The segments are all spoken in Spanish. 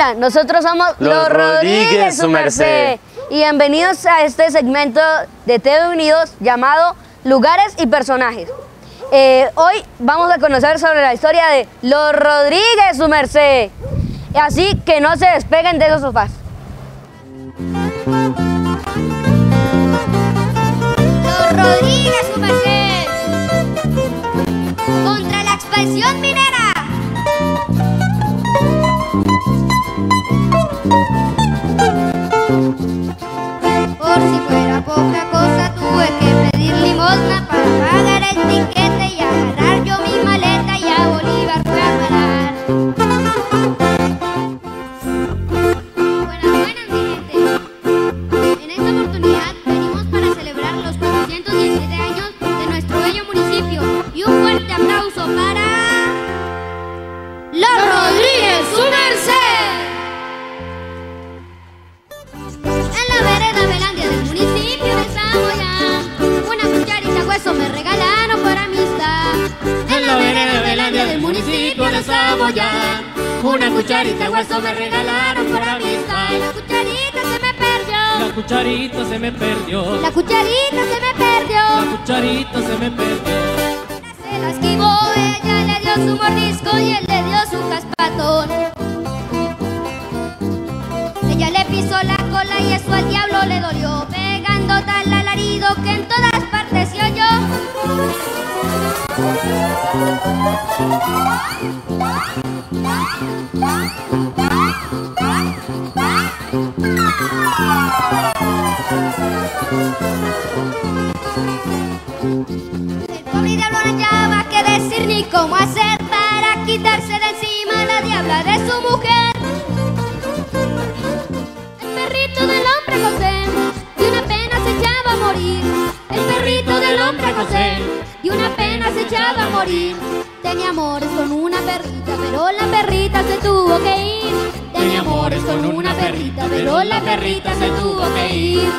Hola, nosotros somos Los Rodríguez, su merced. Y bienvenidos a este segmento de TV Unidos llamado Lugares y Personajes. Hoy vamos a conocer sobre la historia de Los Rodríguez, su merced. Así que no se despeguen de esos sofás. Los Rodríguez, su merced. Contra la expansión minera. Por si fuera poca cosa, tuve que pedir limosna para pagar el tiquete y agarrar yo mi maleta y a Bolívar fue a parar. Buenas, mi gente. En esta oportunidad venimos para celebrar los 417 años de nuestro bello municipio y un fuerte aplauso para Los Rodríguez, su merced. Saboyán, una cucharita de hueso me regalaron por amistad. La cucharita se me perdió. La cucharita se me perdió. La cucharita se me perdió. La cucharita se me perdió. Se la esquivó, ella le dio su mordisco y él le dio su caspatón. Ella le pisó la cola y eso al diablo le dolió, pegando tal alarido que en todas partes se oyó. El pobre diablo no hallaba qué decir ni cómo hacer para quitarse de encima la diabla de su mujer. El perrito del hombre José de una pena se echaba a morir. El perrito del hombre José de una pena se echaba a morir. Tenía amores con una perrita, pero la perrita se tuvo que ir. Tenía amores con una perrita, pero la perrita se tuvo que ir.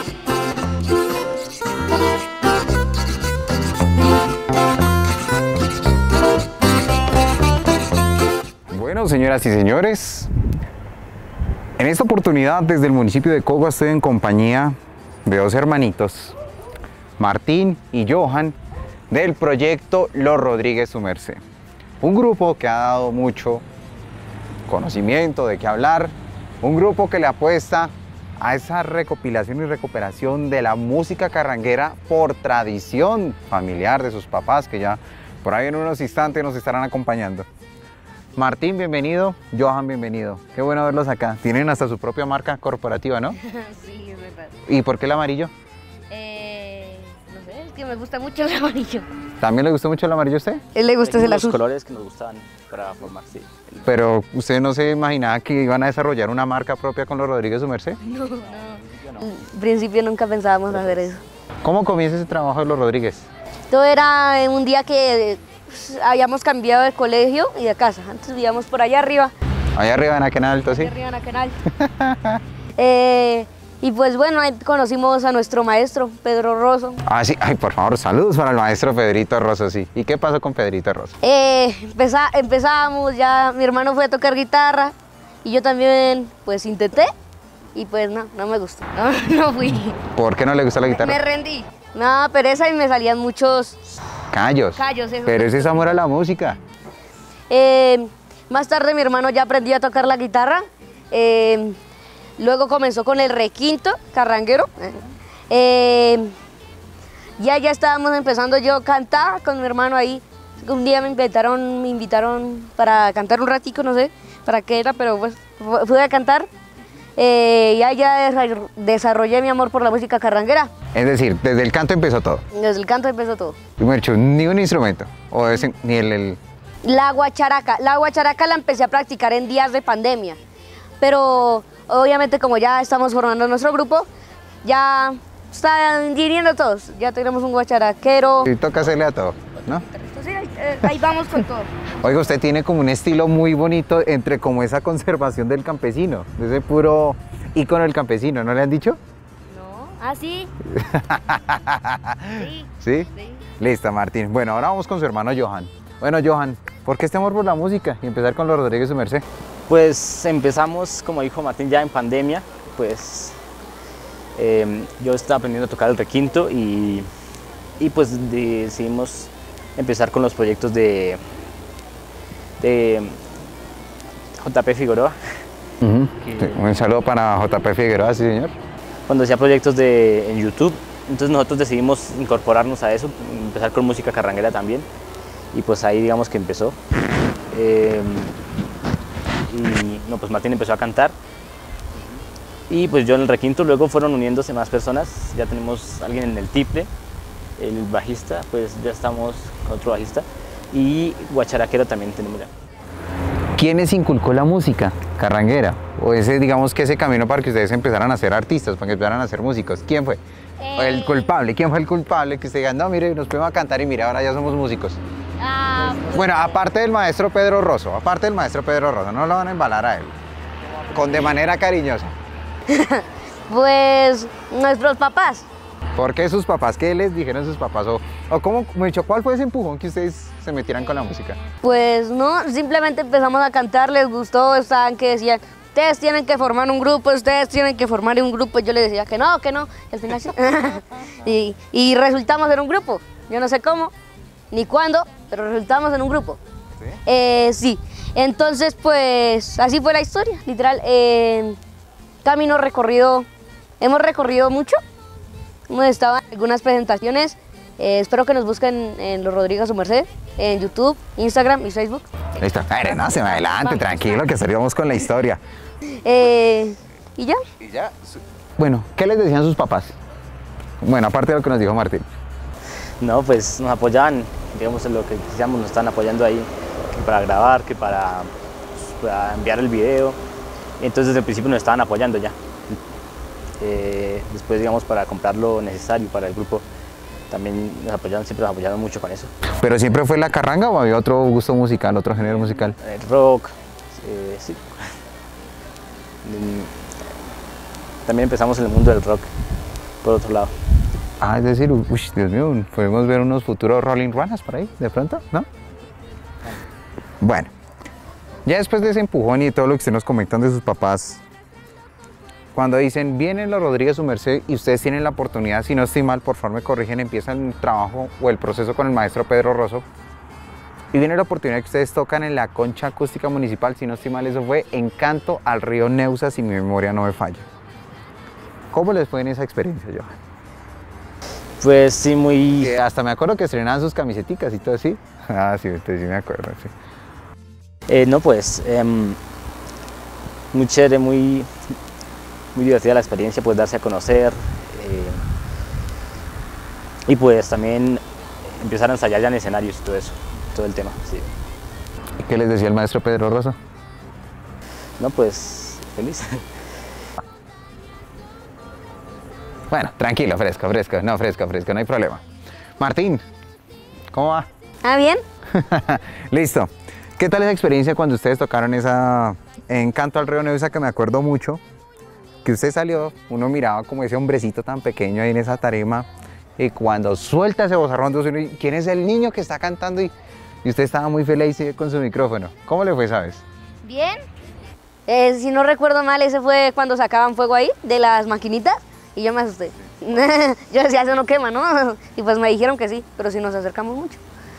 Bueno, señoras y señores, en esta oportunidad desde el municipio de Cogua estoy en compañía de dos hermanitos, Martín y Johan, del proyecto Los Rodríguez, su merced. Un grupo que ha dado mucho conocimiento de qué hablar, un grupo que le apuesta a esa recopilación y recuperación de la música carranguera por tradición familiar de sus papás, que ya por ahí en unos instantes nos estarán acompañando. Martín, bienvenido. Johan, bienvenido. Qué bueno verlos acá. Tienen hasta su propia marca corporativa, ¿no? Sí, es verdad. ¿Y por qué el amarillo? No sé, es que me gusta mucho el amarillo. ¿También le gustó mucho el amarillo a usted? Él le gusta el azul. Los colores que nos gustaban para formar, sí. Pero usted no se imaginaba que iban a desarrollar una marca propia con Los Rodríguez, su merced. No. Yo no. En principio nunca pensábamos hacer eso. ¿Cómo comienza ese trabajo de Los Rodríguez? Todo era un día que habíamos cambiado de colegio y de casa. Antes vivíamos por allá arriba. Allá arriba en aquel alto, sí. Allá arriba en Acanal. Y pues bueno, ahí conocimos a nuestro maestro, Pedro Rosso. Ah, sí. Ay, por favor, saludos para el maestro Pedrito Rosso, sí. ¿Y qué pasó con Pedrito Rosso? Empezábamos, ya mi hermano fue a tocar guitarra y yo también pues intenté y pues no me gustó, no fui. ¿Por qué no le gusta la guitarra? Me rendí. No, pereza y me salían muchos Callos. eso. Pero ese es amor a la música. Más tarde mi hermano ya aprendió a tocar la guitarra. Luego comenzó con el requinto carranguero. Ya estábamos empezando yo a cantar con mi hermano ahí. Un día me invitaron para cantar un ratico, no sé para qué era, pero pues fui a cantar. Ya desarrollé mi amor por la música carranguera. Es decir, desde el canto empezó todo. Desde el canto empezó todo. Y me he hecho ni un instrumento, o ni el... La guacharaca la empecé a practicar en días de pandemia, pero obviamente como ya estamos formando nuestro grupo, ya están viniendo todos, ya tenemos un guacharaquero. Y toca hacerle a todo, ¿no? Sí, ahí vamos con todo. Oiga, usted tiene como un estilo muy bonito entre como esa conservación del campesino, de ese puro ícono del campesino, ¿no le han dicho? No, ¿ah, sí? Sí. ¿Sí? Sí. Listo, Martín. Bueno, ahora vamos con su hermano Johan. Bueno, Johan, ¿Por qué este amor por la música y empezar con los Rodríguez Su Merced? Pues empezamos, como dijo Martín, ya en pandemia, pues yo estaba aprendiendo a tocar el requinto y pues decidimos empezar con los proyectos de JP Figueroa. Un saludo para JP Figueroa, sí señor. Cuando hacía proyectos en YouTube, entonces nosotros decidimos incorporarnos a eso, empezar con música carranguera también, y pues ahí digamos que empezó. Y no, pues Martín empezó a cantar y pues yo en el requinto, luego fueron uniéndose más personas, ya tenemos alguien en el tiple, el bajista, pues ya estamos con otro bajista, y guacharaquero también tenemos ya. ¿Quién les inculcó la música carranguera? O ese, digamos que ese camino para que ustedes empezaran a ser artistas, para que empezaran a ser músicos. ¿Quién fue? El culpable. ¿Quién fue el culpable? Que ustedes digan, no, mire, nos podemos cantar y mira, ahora ya somos músicos. Bueno, aparte del maestro Pedro Rosso, no lo van a embalar a él, de manera cariñosa. Pues nuestros papás. ¿Por qué sus papás? ¿Qué les dijeron sus papás? O cómo, ¿cuál fue ese empujón que ustedes se metieran con la música? Pues no, simplemente empezamos a cantar, les gustó, estaban que decían, ustedes tienen que formar un grupo, ustedes tienen que formar un grupo. Yo les decía que no, y al final sí. y resultamos en un grupo. Yo no sé cómo, ni cuándo, pero resultamos en un grupo. ¿Sí? Sí. Entonces, pues, así fue la historia, literal. Camino recorrido, hemos recorrido mucho. Hemos estado en algunas presentaciones. Espero que nos busquen en los Rodríguez Su Merced, en YouTube, Instagram y Facebook. Listo. No, se me adelante, tranquilo, que salimos con la historia. ¿Y ya? Bueno, ¿qué les decían sus papás? Bueno, aparte de lo que nos dijo Martín. No, pues nos apoyaban, digamos, en lo que quisiéramos, nos están apoyando ahí, que para grabar, que para enviar el video. Entonces desde el principio nos estaban apoyando ya. Después, digamos, para comprar lo necesario para el grupo, también siempre nos apoyaron mucho con eso. ¿Pero siempre fue la carranga o había otro gusto musical, otro género musical? El rock, sí. También empezamos en el mundo del rock, por otro lado. Es decir, Dios mío, podemos ver unos futuros Rolling Ruanas por ahí, de pronto, ¿no? Bueno, ya después de ese empujón y de todo lo que ustedes nos comentan de sus papás, cuando dicen, vienen los Rodríguez Su Merced y ustedes tienen la oportunidad, si no estoy mal, por favor me corrigen, empiezan el trabajo o el proceso con el maestro Pedro Rosso, y viene la oportunidad que ustedes tocan en la Concha Acústica Municipal, si no estoy mal, eso fue Encanto al río Neusa, si mi memoria no me falla. ¿Cómo les fue en esa experiencia, Johan? Pues sí, muy... Hasta me acuerdo que estrenaban sus camiseticas y todo así. Sí, sí me acuerdo, sí. No, pues, muy chévere, muy divertida la experiencia, pues darse a conocer y pues también empezar a ensayar ya en escenarios y todo eso, todo el tema, sí. ¿Y qué les decía el maestro Pedro Rosso? No, pues, feliz. Bueno, tranquilo, fresco, no hay problema. Martín, ¿cómo va? ¿Bien? Listo. ¿Qué tal esa experiencia cuando ustedes tocaron esa Encanto al río Neusa, que me acuerdo mucho? Que usted salió, uno miraba como ese hombrecito tan pequeño ahí en esa tarima, y cuando suelta ese vozarrón, ¿quién es el niño que está cantando? Y usted estaba muy feliz con su micrófono. ¿Cómo le fue, sabes? Bien. Si no recuerdo mal, ese fue cuando sacaban fuego ahí, de las maquinitas, y yo me asusté. Yo decía, eso no quema, ¿no? Y pues me dijeron que sí, pero si nos acercamos mucho.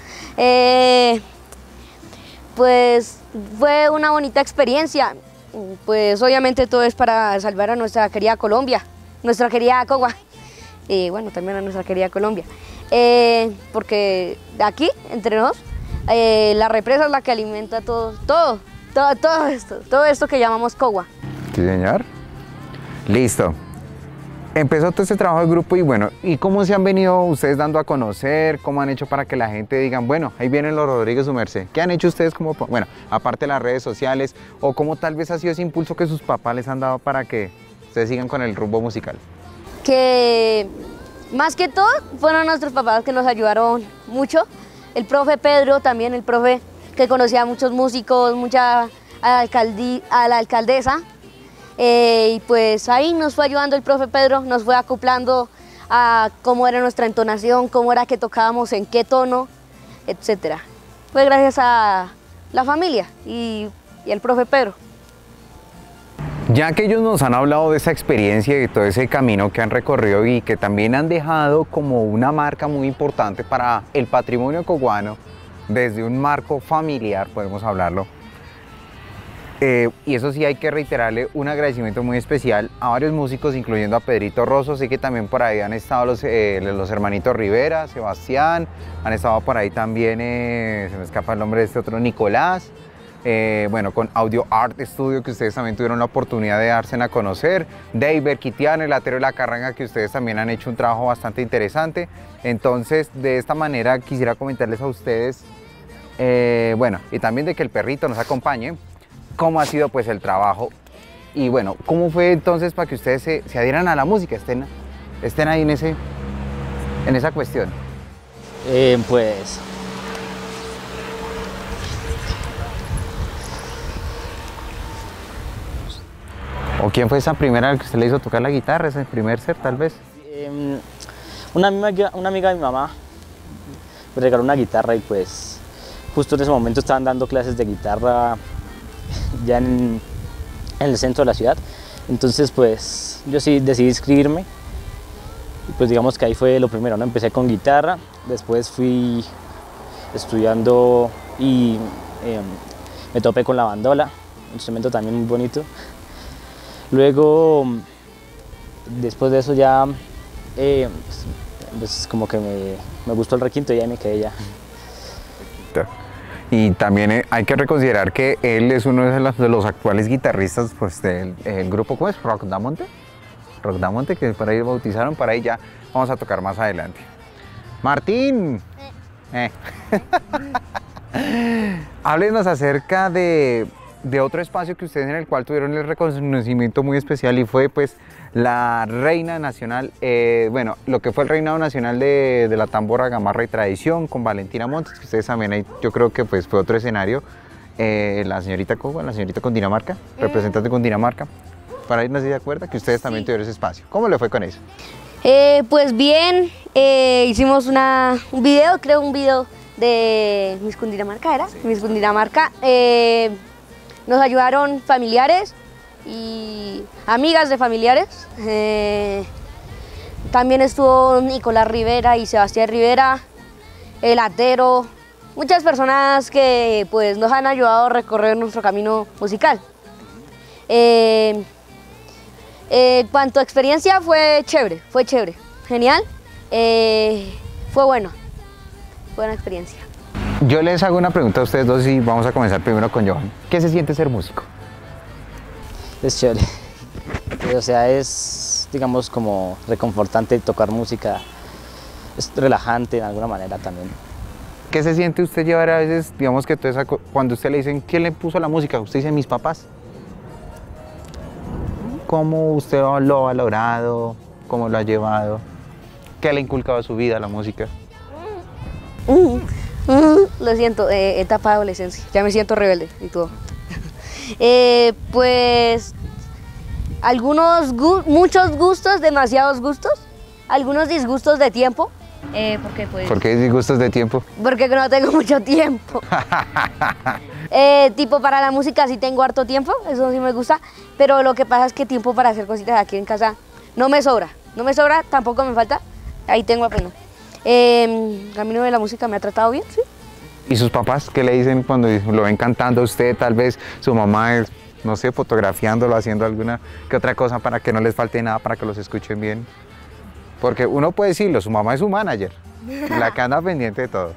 Pues fue una bonita experiencia. Pues obviamente todo es para salvar a nuestra querida Colombia, nuestra querida Cogua, y bueno, también a nuestra querida Colombia, porque aquí, entre nos, la represa es la que alimenta todo esto que llamamos Cogua. Sí, señor. Listo. Empezó todo este trabajo de grupo y bueno, ¿y cómo se han venido ustedes dando a conocer? ¿Cómo han hecho para que la gente digan, bueno, ahí vienen los Rodríguez Su Merced? ¿Qué han hecho ustedes como, bueno, aparte de las redes sociales, o cómo tal vez ha sido ese impulso que sus papás les han dado para que ustedes sigan con el rumbo musical? Que más que todo fueron nuestros papás que nos ayudaron mucho. El profe Pedro también, el profe que conocía a muchos músicos, a la alcaldesa. Y pues ahí nos fue ayudando el profe Pedro, nos fue acoplando a cómo era nuestra entonación, cómo era que tocábamos, en qué tono, etc. fue gracias a la familia y al profe Pedro. Ya que ellos nos han hablado de esa experiencia y de todo ese camino que han recorrido y que también han dejado como una marca muy importante para el patrimonio coguano, desde un marco familiar podemos hablarlo. Y eso sí, hay que reiterarle un agradecimiento muy especial a varios músicos, incluyendo a Pedrito Rosso. Sé que también por ahí han estado los hermanitos Rivera, Sebastián, han estado por ahí también, se me escapa el nombre de este otro, Nicolás. Bueno, con Audio Art Studio, que ustedes también tuvieron la oportunidad de darse a conocer, David Quitiano, el Atero de la Carranga, que ustedes también han hecho un trabajo bastante interesante. Entonces, de esta manera quisiera comentarles a ustedes, bueno, y también de que el perrito nos acompañe, cómo ha sido pues el trabajo y bueno, cómo fue entonces para que ustedes se adhieran a la música, estén ahí en esa cuestión. Pues ¿O quién fue esa primera que usted le hizo tocar la guitarra, ese primer ser tal vez? una amiga de mi mamá me regaló una guitarra y pues justo en ese momento estaban dando clases de guitarra ya en el centro de la ciudad. Entonces pues yo sí decidí inscribirme y pues digamos que ahí fue lo primero, ¿no? Empecé con guitarra, después fui estudiando y me topé con la bandola, un instrumento también muy bonito. Luego, después de eso ya, pues como que me gustó el requinto y ya me quedé ya. Y también hay que reconsiderar que él es uno de los actuales guitarristas pues, del grupo, ¿cómo es? Rock Damonte. Rock Damonte, que por ahí bautizaron, para ahí ya vamos a tocar más adelante. Martín, háblenos acerca de otro espacio que ustedes en el cual tuvieron el reconocimiento muy especial y fue pues la Reina Nacional, bueno, lo que fue el Reinado Nacional de la Tambora, Gamarra y Tradición con Valentina Montes, que ustedes también ahí, yo creo que pues fue otro escenario, la señorita Cogua, la señorita Cundinamarca, representante de Cundinamarca, para ir, no sé si se acuerda que ustedes también tuvieron ese espacio. ¿Cómo le fue con eso? Pues bien, hicimos un video de Miss Cundinamarca, ¿era? Sí. Miss Cundinamarca. Nos ayudaron familiares y amigas de familiares. También estuvo Nicolás Rivera y Sebastián Rivera, el Atero, muchas personas que pues, nos han ayudado a recorrer nuestro camino musical. Cuanto a experiencia fue chévere, genial, fue buena experiencia. Yo les hago una pregunta a ustedes dos y vamos a comenzar primero con Johan. ¿Qué se siente ser músico? Es chévere, o sea, es digamos como reconfortante tocar música, es relajante de alguna manera también. ¿Qué se siente usted llevar a veces, digamos que cuando usted le dicen, ¿quién le puso la música? Usted dice, mis papás. ¿Cómo usted lo ha valorado? ¿Cómo lo ha llevado? ¿Qué le ha inculcado a su vida la música? Lo siento, etapa de adolescencia, ya me siento rebelde y todo. Pues muchos gustos, demasiados gustos, algunos disgustos de tiempo. Porque pues, ¿por qué disgustos de tiempo? Porque no tengo mucho tiempo. Tipo para la música sí tengo harto tiempo, eso sí me gusta, pero lo que pasa es que tiempo para hacer cositas aquí en casa no me sobra, tampoco me falta, ahí tengo apenas. El camino de la música me ha tratado bien, sí. ¿Y sus papás qué le dicen cuando lo ven cantando a usted? Tal vez su mamá es, no sé, fotografiándolo, haciendo alguna que otra cosa para que no les falte nada, para que los escuchen bien. Porque uno puede decirlo, su mamá es su manager, la que anda pendiente de todo.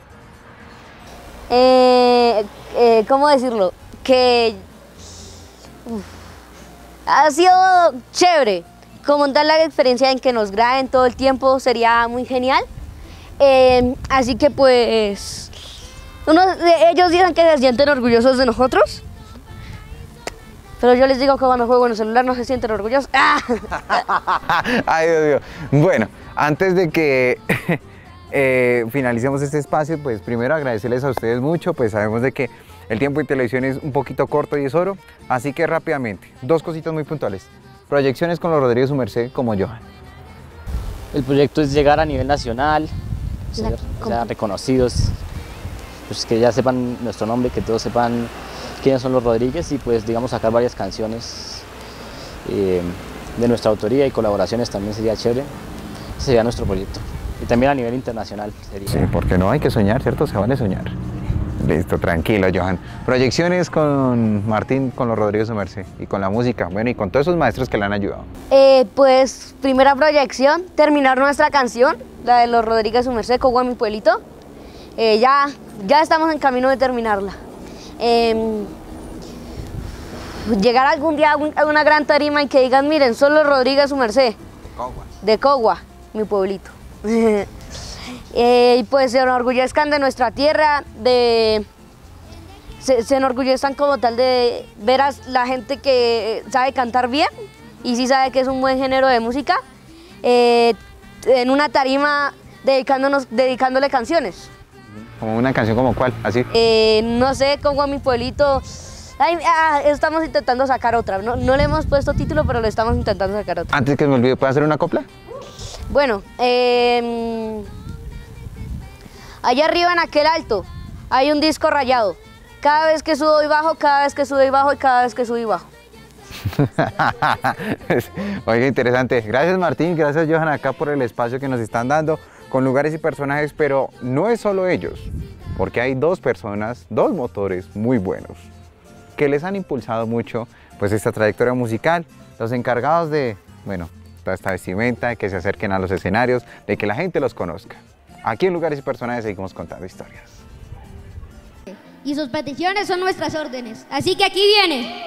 ¿Cómo decirlo? Que ha sido chévere. Como tal la experiencia en que nos graben todo el tiempo sería muy genial. Así que pues ellos dicen que se sienten orgullosos de nosotros, pero yo les digo que cuando juego en el celular no se sienten orgullosos. Ay, Dios mío. Bueno, antes de que finalicemos este espacio, pues primero agradecerles a ustedes mucho, pues sabemos de que el tiempo en televisión es un poquito corto y es oro, así que rápidamente, dos cositas muy puntuales. Proyecciones con los Rodríguez Su Merced como Johan. El proyecto es llegar a nivel nacional, ser reconocidos pues que ya sepan nuestro nombre, que todos sepan quiénes son los Rodríguez y pues digamos sacar varias canciones de nuestra autoría y colaboraciones también sería chévere. Ese sería nuestro proyecto. Y también a nivel internacional sería. Sí, porque no hay que soñar, ¿cierto? Se vale soñar. Listo, tranquilo, Johan. Proyecciones con Martín, con los Rodríguez su merced y con la música, bueno, y con todos esos maestros que le han ayudado. Pues primera proyección, terminar nuestra canción, la de los Rodríguez su merced, Cogua mi pueblito. Ya estamos en camino de terminarla. Llegar algún día a una gran tarima y que digan, miren, son los Rodríguez su merced. De Cogua, mi pueblito. Y pues se enorgullezcan de nuestra tierra, se enorgullezcan como tal de ver a la gente que sabe cantar bien y sí sabe que es un buen género de música, en una tarima dedicándole canciones. ¿Como una canción como cuál? Así. No sé, Cogua mi pueblito. Estamos intentando sacar otra, no le hemos puesto título, pero le estamos intentando sacar otra. Antes que me olvide, ¿puedo hacer una copla? Bueno, allá arriba en aquel alto hay un disco rayado. Cada vez que subo y bajo, cada vez que subo y bajo y cada vez que subo y bajo. Oiga, interesante. Gracias Martín, gracias Johan acá por el espacio que nos están dando con lugares y personajes, pero no es solo ellos, porque hay dos personas, dos motores muy buenos que les han impulsado mucho pues esta trayectoria musical, los encargados de, bueno, toda esta vestimenta, de que se acerquen a los escenarios, de que la gente los conozca. Aquí en Lugares y Personajes seguimos contando historias. Y sus peticiones son nuestras órdenes. Así que aquí viene.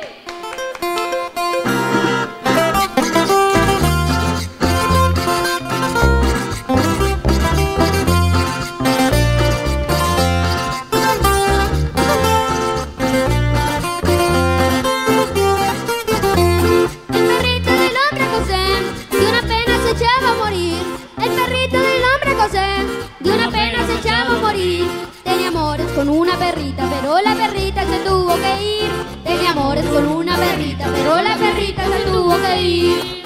Con una perrita, pero la perrita se tuvo que ir. Tenía amores con una perrita, pero la perrita se tuvo que ir.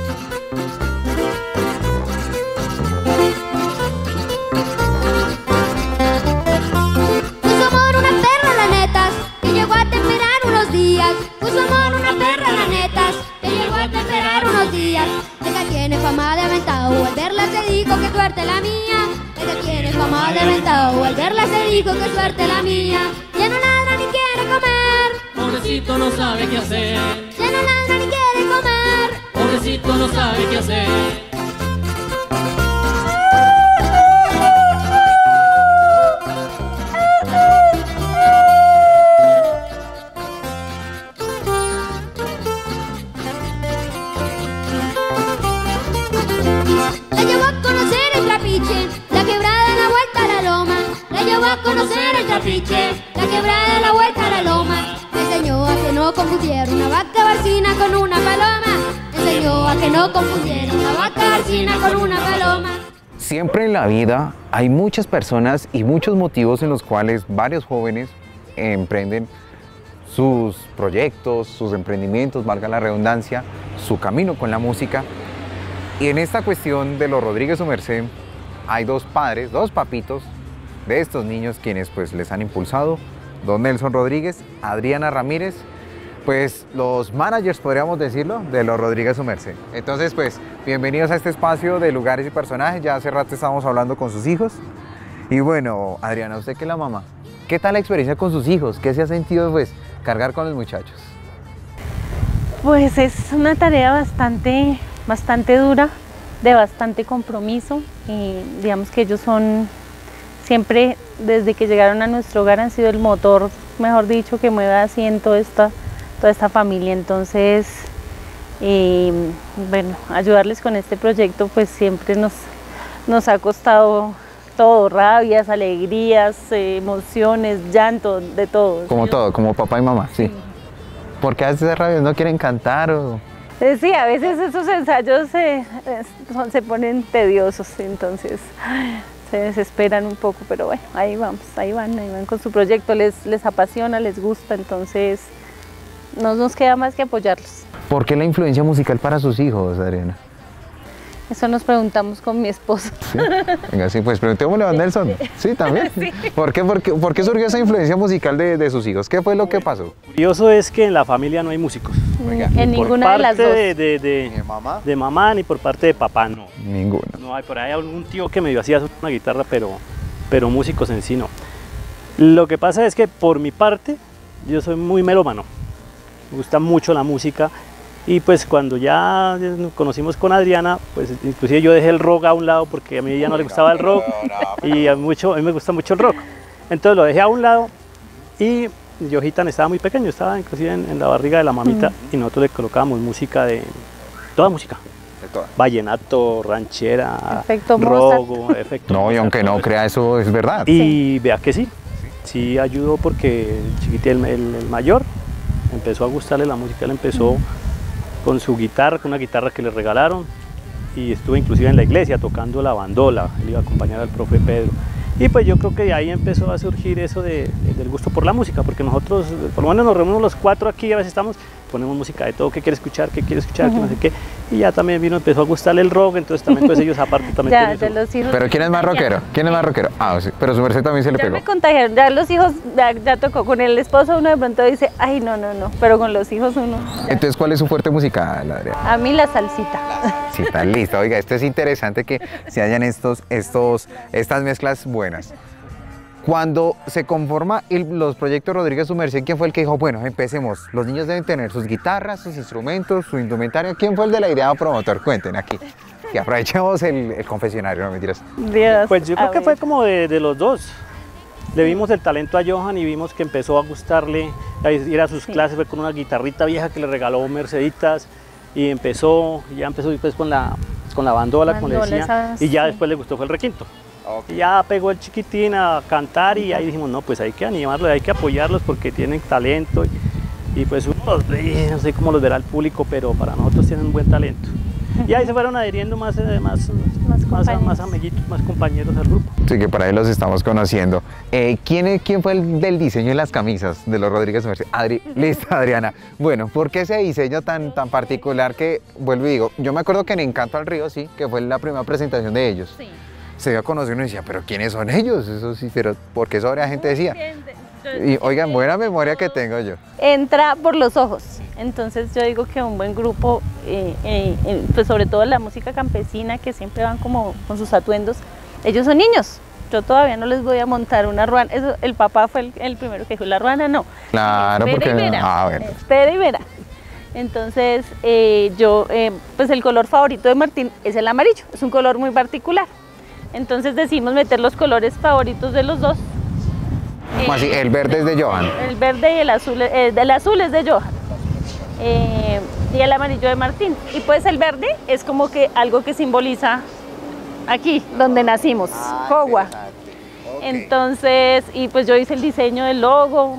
Puso amor una perra la netas, que llegó a temperar unos días. Puso amor una perra la netas, que llegó a temperar unos días. Ella tiene fama de aventado, al verla se dijo que suerte la mía. Ella tiene fama de aventado, al verla se dijo que suerte la mía. Ya no ladra ni quiere comer, Pobrecito no sabe qué hacer. ya no ladra ni quiere comer. Pobrecito no sabe qué hacer. La llevó a conocer el trapiche, la quebrada, la vuelta a la loma. La llevó a conocer el trapiche, la quebrada, la vuelta a la loma. Le enseñó a que no confundiera una vaca barcina con una paloma. Le enseñó a que no confundiera una vaca barcina con una paloma. Siempre en la vida hay muchas personas y muchos motivos en los cuales varios jóvenes emprenden sus proyectos, sus emprendimientos, valga la redundancia, su camino con la música. Y en esta cuestión de los Rodríguez su merced, hay dos padres, dos papitos de estos niños quienes pues les han impulsado, don Nelson Rodríguez, Adriana Ramírez, pues los managers, podríamos decirlo, de los Rodríguez su merced. Entonces pues bienvenidos a este espacio de Lugares y Personajes. Ya hace rato estábamos hablando con sus hijos. Y bueno, Adriana, usted que es la mamá, ¿qué tal la experiencia con sus hijos? ¿Qué se ha sentido pues cargar con los muchachos? Pues es una tarea bastante dura, de bastante compromiso, y digamos que ellos son siempre, desde que llegaron a nuestro hogar, han sido el motor, mejor dicho, que mueve así en toda esta familia. Entonces, bueno, ayudarles con este proyecto pues siempre nos ha costado todo, rabias, alegrías, emociones, llanto, de todo. Como todo, como papá y mamá, sí. Porque a veces rabias no quieren cantar o... Sí, a veces esos ensayos se ponen tediosos, entonces se desesperan un poco, pero bueno, ahí van con su proyecto, les apasiona, les gusta, entonces no nos queda más que apoyarlos. ¿Por qué la influencia musical para sus hijos, Adriana? Eso nos preguntamos con mi esposo. Sí. Venga, sí, pues preguntémosle a Nelson. Sí, también. Sí. ¿Por qué surgió esa influencia musical de sus hijos? ¿Qué fue lo que pasó? Curioso es que en la familia no hay músicos. En ninguna de las dos. De mamá ni por parte de papá, no. Ninguno. No hay, por ahí algún tío que medio hacía una guitarra, pero músicos en sí no. Lo que pasa es que por mi parte, yo soy muy melómano. Me gusta mucho la música. Y pues cuando ya nos conocimos con Adriana, pues inclusive yo dejé el rock a un lado porque a mí ya no le gustaba el rock y a mí me gusta mucho el rock. Entonces lo dejé a un lado y Johitan estaba muy pequeño, estaba inclusive en la barriga de la mamita y nosotros le colocábamos música toda música. Vallenato, ranchera, Efecto rogo, efecto No, y aunque no crea eso, es verdad. Y vea que sí ayudó porque el chiquitín, el mayor, empezó a gustarle la música, él empezó con su guitarra, con una guitarra que le regalaron y estuvo inclusive en la iglesia tocando la bandola, él iba a acompañar al profe Pedro. Y pues yo creo que de ahí empezó a surgir eso del gusto por la música, porque nosotros, por lo menos nos reunimos los cuatro aquí, a veces ponemos música de todo, qué quiere escuchar, que no sé qué, y ya también empezó a gustarle el rock, entonces también pues ellos aparte también ya, tienen los hijos. ¿Pero quién es más rockero? ¿Quién es más rockero? Ah, sí, pero su merced también se le Ya pegó. me contagiaron, ya los hijos, ya tocó, con el esposo uno de pronto dice, ay no, pero con los hijos uno. Entonces, ¿cuál es su fuerte musical, Adriana? A mí la salsita. Sí, está listo. Oiga, esto es interesante que se hayan estas mezclas buenas. Cuando se conforma los proyectos Rodríguez Su Merced, ¿quién fue el que dijo, bueno, empecemos? Los niños deben tener sus guitarras, sus instrumentos, su indumentaria. ¿Quién fue el de la idea promotor? Cuenten aquí. Que aprovechemos el confesionario, no mentiras. Dios, Pues yo creo que fue como de los dos. Le vimos el talento a Johan y vimos que empezó a gustarle ir a sus clases, fue con una guitarrita vieja que le regaló Merceditas y ya empezó después con la bandola, como le decía, y ya después le gustó fue el requinto. Okay. Ya pegó el chiquitín a cantar y ahí dijimos, no, pues hay que animarlos, hay que apoyarlos porque tienen talento y pues no sé cómo los verá el público, pero para nosotros tienen un buen talento. Y ahí se fueron adhiriendo más amiguitos, más compañeros al grupo. Sí, que para ahí los estamos conociendo. ¿Quién fue el del diseño de las camisas de los Rodríguez Su Merced? Listo, Adriana. Bueno, ¿por qué ese diseño tan particular que, vuelvo y digo, yo me acuerdo que en Encanto al Río, sí, que fue la primera presentación de ellos. Sí. Se dio a conocer uno y decía, pero ¿quiénes son ellos? Eso sí, pero porque eso habría gente decía. Y oigan, buena memoria que tengo yo. Entra por los ojos. Entonces yo digo que un buen grupo, pues sobre todo la música campesina, que siempre van como con sus atuendos, ellos son niños. Yo todavía no les voy a montar una ruana. Eso, el papá fue el primero que dijo, la ruana no. Claro, porque... Bueno. Espera y verá. Entonces pues el color favorito de Martín es el amarillo. Es un color muy particular. Entonces decidimos meter los colores favoritos de los dos. ¿Cómo así? El verde es de Johan. El verde y el azul es de Johan. Y el amarillo de Martín. Y pues el verde es como que algo que simboliza aquí, donde nacimos, Cogua. Okay. Entonces, y pues yo hice el diseño del logo.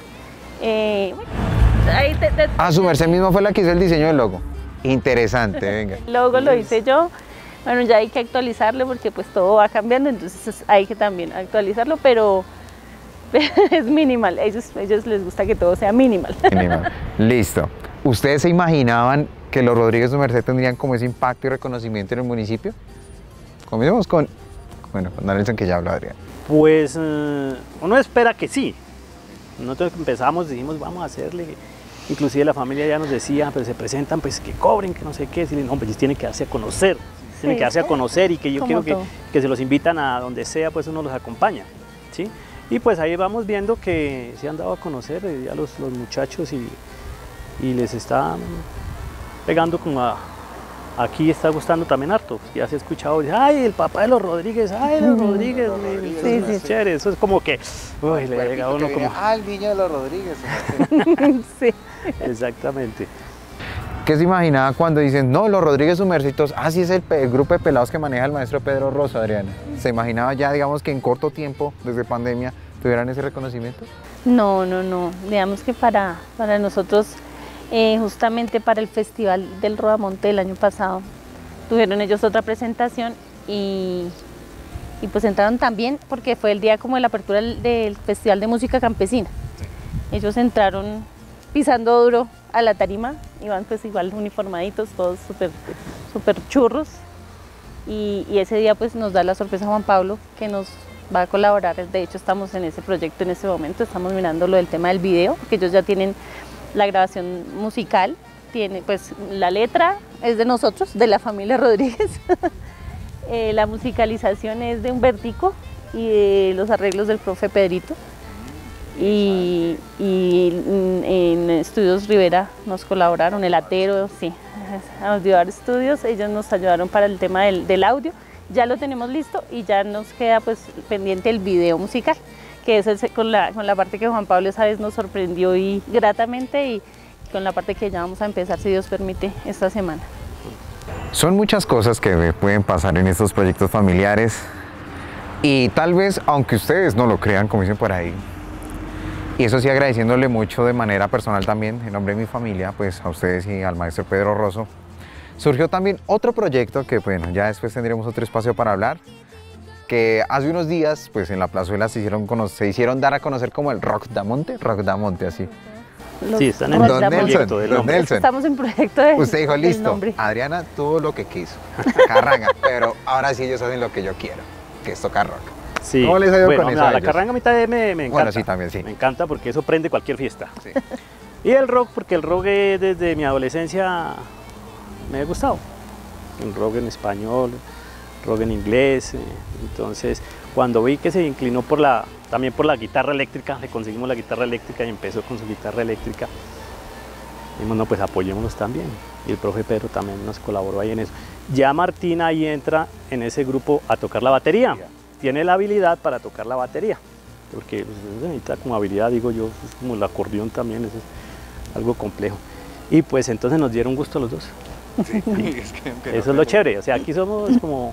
Su merced mismo fue la que hizo el diseño del logo. Interesante, venga. El logo lo hice yo. Bueno, ya hay que actualizarlo porque pues todo va cambiando, entonces hay que también actualizarlo, pero es minimal. A ellos les gusta que todo sea minimal. Listo. ¿Ustedes se imaginaban que los Rodríguez Su Merced tendrían como ese impacto y reconocimiento en el municipio? Comencemos con Nelson, que ya habló, Adrián. Pues uno espera que sí. Nosotros empezamos, dijimos, vamos a hacerle. Inclusive la familia ya nos decía, pero se presentan, pues que cobren, que no sé qué. Y no, pues tienen que darse a conocer. Tienen que darse a conocer y que yo quiero que se los invitan a donde sea, pues uno los acompaña, ¿sí? Y pues ahí vamos viendo que se han dado a conocer ya los muchachos y les está pegando como aquí está gustando también harto, ya se ha escuchado, ay, el papá de los Rodríguez, ay, los Rodríguez, sí, chévere, eso es como que, uy, le llega a uno como... el niño de los Rodríguez. Sí. Exactamente. ¿Qué se imaginaba cuando dicen, no, los Rodríguez Su Merced, sí es el grupo de pelados que maneja el maestro Pedro Rosso, Adriana? ¿Se imaginaba ya, digamos, que en corto tiempo, desde pandemia, tuvieran ese reconocimiento? No. Digamos que para nosotros, justamente para el Festival del Rodamonte del año pasado, tuvieron ellos otra presentación y pues entraron también porque fue el día como de la apertura del Festival de Música Campesina. Sí. Ellos entraron pisando duro a la tarima, iban pues igual uniformaditos, todos súper churros, y ese día pues nos da la sorpresa Juan Pablo que nos va a colaborar. De hecho estamos en ese proyecto en ese momento, estamos mirando lo del tema del video, que ellos ya tienen la grabación musical, tiene pues la letra es de nosotros, de la familia Rodríguez, la musicalización es de Humbertico y los arreglos del profe Pedrito. Y en Estudios Rivera nos colaboraron, el Atero, sí, Audioar Estudios, ellos nos ayudaron para el tema del audio, ya lo tenemos listo y ya nos queda pues pendiente el video musical, que es con la parte que Juan Pablo esa vez nos sorprendió y gratamente, y con la parte que ya vamos a empezar, si Dios permite, esta semana. Son muchas cosas que pueden pasar en estos proyectos familiares y tal vez, aunque ustedes no lo crean, como dicen por ahí, y eso sí, agradeciéndole mucho de manera personal también, en nombre de mi familia, pues a ustedes y al maestro Pedro Rosso, surgió también otro proyecto que, bueno, ya después tendremos otro espacio para hablar, que hace unos días, pues en la plazuela se hicieron dar a conocer como el Rock da Monte, así. Sí, están en el proyecto del nombre. Nelson, estamos en proyecto de usted dijo, del listo, nombre. Adriana tuvo lo que quiso, carranga, pero ahora sí ellos hacen lo que yo quiero, que es tocar rock. Sí. ¿Cómo les ha ido bueno, con eso mira, a la ellos? carranga a mí también me encanta. Bueno, sí, también, sí. Me encanta porque eso prende cualquier fiesta. Sí. Y el rock, porque el rock desde mi adolescencia me ha gustado. El rock en español, rock en inglés. Entonces, cuando vi que se inclinó también por la guitarra eléctrica, le conseguimos la guitarra eléctrica y empezó con su guitarra eléctrica. Dijimos, no, pues apoyémonos también. Y el profe Pedro también nos colaboró ahí en eso. Ya Martín ahí entra en ese grupo a tocar la batería. Tiene la habilidad para tocar la batería, porque pues, se necesita como habilidad, digo yo, es como el acordeón también, es algo complejo. Y pues entonces nos dieron gusto a los dos. Sí, eso es lo chévere, o sea, aquí somos como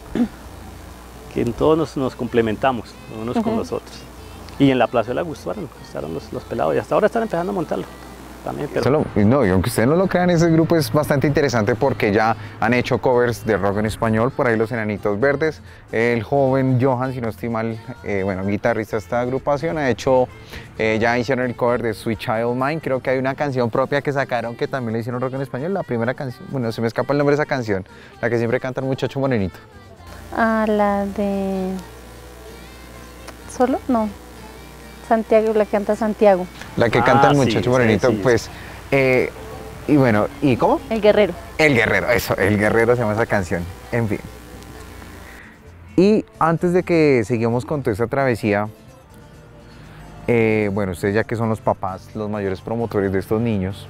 que en todo nos complementamos unos con los otros. Y en la plazuela gustaron los pelados y hasta ahora están empezando a montarlo. También, pero... No, y aunque ustedes no lo crean, ese grupo es bastante interesante porque ya han hecho covers de rock en español, por ahí los Enanitos Verdes, el joven Johan, si no estoy mal, bueno, guitarrista de esta agrupación, ha hecho, ya hicieron el cover de Sweet Child Mine, creo que hay una canción propia que sacaron que también le hicieron rock en español, la primera canción, bueno, se me escapa el nombre de esa canción, la que siempre canta el muchacho morenito. Ah, la de... ¿Solo? No. Santiago, la que canta Santiago. La que canta el muchacho sí, morenito, sí. pues, y bueno, ¿y cómo? El Guerrero. El Guerrero, eso, El Guerrero se llama esa canción, en fin. Y antes de que sigamos con toda esta travesía, bueno, ustedes ya que son los papás, los mayores promotores de estos niños,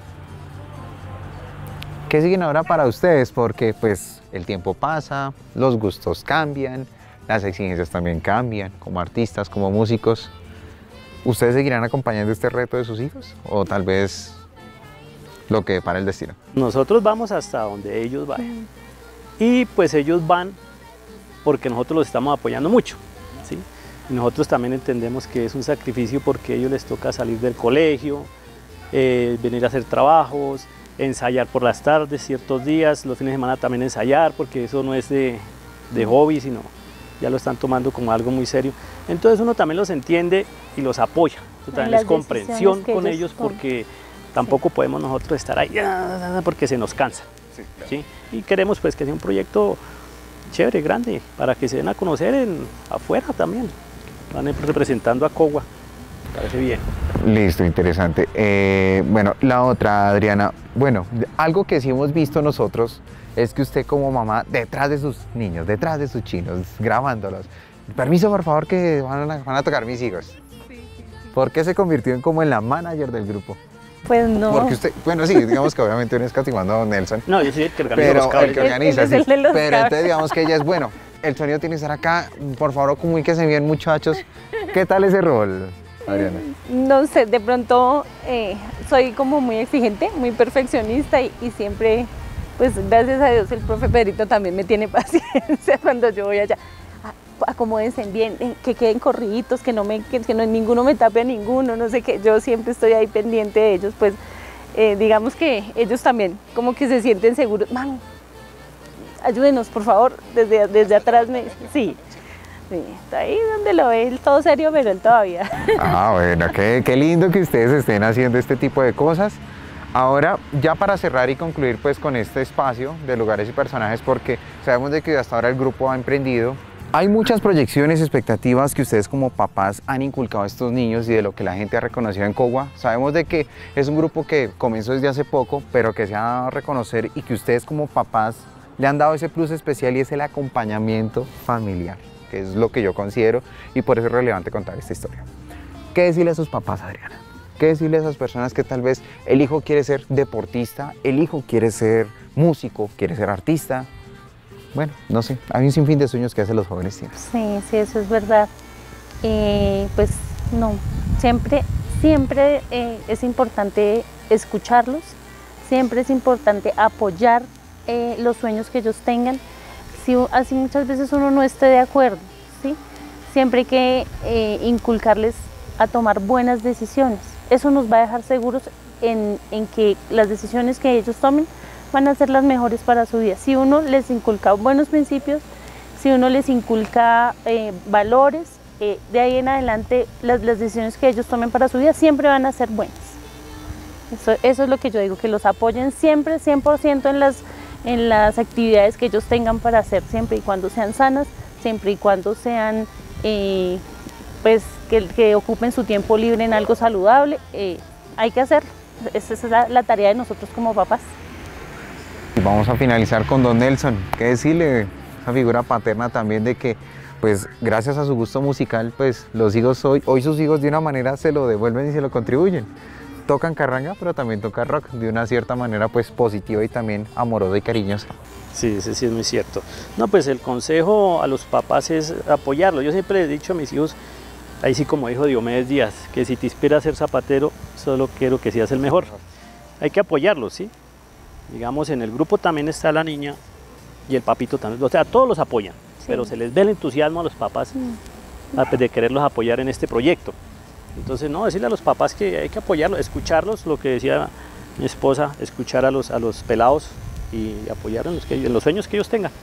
¿qué siguen ahora para ustedes? Porque pues el tiempo pasa, los gustos cambian, las exigencias también cambian, como artistas, como músicos. ¿Ustedes seguirán acompañando este reto de sus hijos? ¿O tal vez lo que para el destino? Nosotros vamos hasta donde ellos vayan. Y pues ellos van porque nosotros los estamos apoyando mucho, ¿sí? Y nosotros también entendemos que es un sacrificio porque a ellos les toca salir del colegio, venir a hacer trabajos, ensayar por las tardes, ciertos días, los fines de semana también ensayar, porque eso no es de hobby, sino ya lo están tomando como algo muy serio. Entonces uno también los entiende y los apoya. Eso también es comprensión con ellos porque tampoco podemos nosotros estar ahí porque se nos cansa. Sí, claro. ¿Sí? Y queremos pues que sea un proyecto chévere, grande, para que se den a conocer afuera también. Van representando a Cogua, parece bien. Listo, interesante. Bueno, la otra, Adriana, bueno, algo que sí hemos visto nosotros es que usted como mamá, detrás de sus niños, detrás de sus chinos, grabándolos. Permiso, por favor, que van a tocar mis hijos. ¿Por qué se convirtió en la manager del grupo? Pues no. Porque usted, bueno, sí, digamos que obviamente uno es catimando a don Nelson. No, yo soy el que organiza pero los cables. el que organiza, Él es sí. el de los Pero cables. entonces digamos que ella es, bueno, el sonido tiene que estar acá, por favor, comuníquense bien, muchachos. ¿Qué tal ese rol, Adriana? No sé, de pronto soy como muy exigente, muy perfeccionista y siempre, pues gracias a Dios, el profe Pedrito también me tiene paciencia cuando yo voy allá. Acomódense bien, que queden corriditos, que no ninguno me tape a ninguno, no sé qué. Yo siempre estoy ahí pendiente de ellos, pues digamos que ellos también como que se sienten seguros. Mami, ayúdenos, por favor, desde atrás sí. Sí, está ahí donde lo ve, él todo serio, pero él todavía. Ah, bueno, qué lindo que ustedes estén haciendo este tipo de cosas. Ahora, ya para cerrar y concluir pues con este espacio de lugares y personajes, porque sabemos de que hasta ahora el grupo ha emprendido, hay muchas proyecciones, expectativas que ustedes como papás han inculcado a estos niños y de lo que la gente ha reconocido en Cogua. Sabemos de que es un grupo que comenzó desde hace poco, pero que se ha dado a reconocer y que ustedes como papás le han dado ese plus especial y es el acompañamiento familiar, que es lo que yo considero y por eso es relevante contar esta historia. ¿Qué decirle a sus papás, Adriana? ¿Qué decirle a esas personas que tal vez el hijo quiere ser deportista, el hijo quiere ser músico, quiere ser artista? Bueno, no sé, hay un sinfín de sueños que hacen los jóvenes tienen. Sí, sí, eso es verdad. Pues no, siempre es importante escucharlos, siempre es importante apoyar los sueños que ellos tengan, así muchas veces uno no esté de acuerdo, ¿sí? Siempre hay que inculcarles a tomar buenas decisiones. Eso nos va a dejar seguros en que las decisiones que ellos tomen van a ser las mejores para su vida. Si uno les inculca buenos principios, si uno les inculca valores, de ahí en adelante las decisiones que ellos tomen para su vida siempre van a ser buenas. Eso es lo que yo digo, que los apoyen siempre, 100% en las actividades que ellos tengan para hacer, siempre y cuando sean sanas, siempre y cuando sean, pues, que ocupen su tiempo libre en algo saludable. Hay que hacerlo, esa es la tarea de nosotros como papás. Y vamos a finalizar con don Nelson. ¿Qué decirle? Esa figura paterna también de que, pues, gracias a su gusto musical, pues, los hijos hoy sus hijos de una manera se lo devuelven y se lo contribuyen. Tocan carranga, pero también tocan rock, de una cierta manera, pues, positiva y también amorosa y cariñosa. Sí, sí, sí, es muy cierto. No, pues el consejo a los papás es apoyarlo. Yo siempre les he dicho a mis hijos, ahí sí como dijo Diomedes Díaz, que si te inspira a ser zapatero, solo quiero que seas el mejor. Hay que apoyarlos, ¿sí? Digamos, en el grupo también está la niña y el papito también, o sea, todos los apoyan, sí, pero se les ve el entusiasmo a los papás de quererlos apoyar en este proyecto. Entonces, no, decirle a los papás que hay que apoyarlos, escucharlos, lo que decía mi esposa, escuchar a los pelados y apoyar en los sueños que ellos tengan.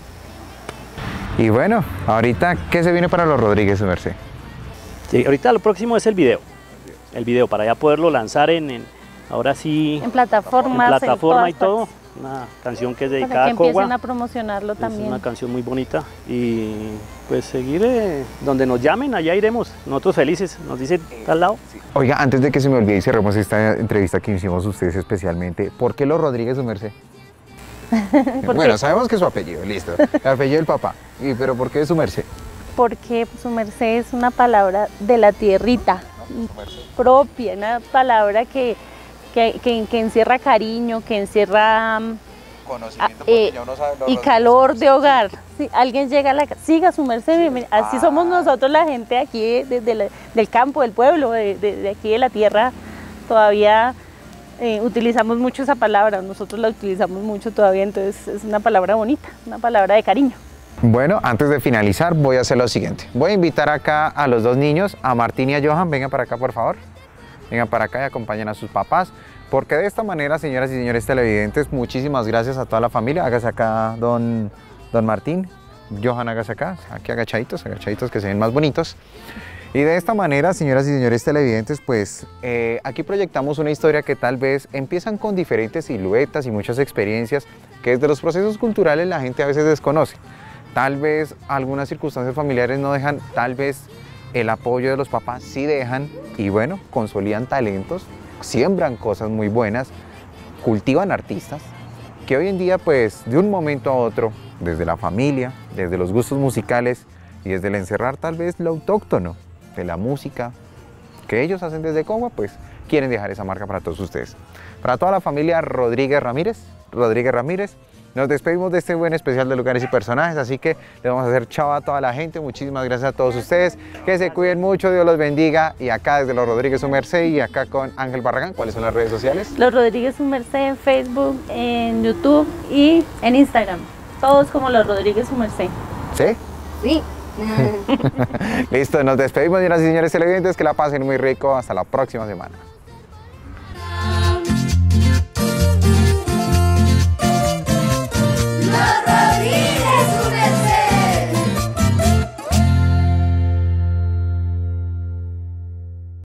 Y bueno, ahorita, ¿qué se viene para los Rodríguez, su merced? Sí, ahorita lo próximo es el video para ya poderlo lanzar ahora sí, en plataformas, en plataforma y todo, una canción que es dedicada a Cogua. Para que empiecen a promocionarlo también. Es una canción muy bonita y pues seguir donde nos llamen, allá iremos, nosotros felices, nos dicen tal lado. Oiga, antes de que se me olvide y cerremos esta entrevista que hicimos ustedes especialmente, ¿por qué los Rodríguez, su merced? Bueno, sabemos que es su apellido, listo, el apellido del papá, pero ¿por qué su merced? Porque su merced es una palabra de la tierrita, propia, una palabra que encierra cariño, que encierra conocimiento, ya uno sabe y calor de hogar. Si alguien llega a la casa, siga su merced, así somos nosotros la gente aquí del campo, del pueblo, de aquí de la tierra, todavía utilizamos mucho esa palabra, nosotros la utilizamos mucho todavía, entonces es una palabra bonita, una palabra de cariño. Bueno, antes de finalizar voy a hacer lo siguiente, voy a invitar acá a los dos niños, a Martín y a Johan, vengan para acá por favor. Vengan para acá y acompañen a sus papás, porque de esta manera, señoras y señores televidentes, muchísimas gracias a toda la familia. Hágase acá don Martín, Johan, hágase acá, aquí agachaditos que se ven más bonitos. Y de esta manera, señoras y señores televidentes, pues aquí proyectamos una historia que tal vez empiezan con diferentes siluetas y muchas experiencias que desde los procesos culturales la gente a veces desconoce. Tal vez algunas circunstancias familiares no dejan, tal vez el apoyo de los papás sí dejan y bueno, consolidan talentos, siembran cosas muy buenas, cultivan artistas que hoy en día pues de un momento a otro, desde la familia, desde los gustos musicales y desde el encerrar tal vez lo autóctono de la música que ellos hacen desde Cogua, pues quieren dejar esa marca para todos ustedes. Para toda la familia Rodríguez Ramírez, nos despedimos de este buen especial de lugares y personajes, así que le vamos a hacer chao a toda la gente, muchísimas gracias a todos ustedes, que se cuiden mucho, Dios los bendiga, y acá desde Los Rodríguez su merced y acá con Ángel Barragán, ¿cuáles son las redes sociales? Los Rodríguez su merced en Facebook, en YouTube y en Instagram, todos como Los Rodríguez su merced. ¿Sí? Sí. Listo, nos despedimos, señoras y señores televidentes, que la pasen muy rico, hasta la próxima semana.